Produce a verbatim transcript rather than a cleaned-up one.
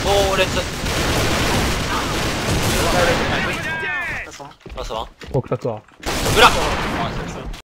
猛烈。 ラストワン。 僕たちは。 裏。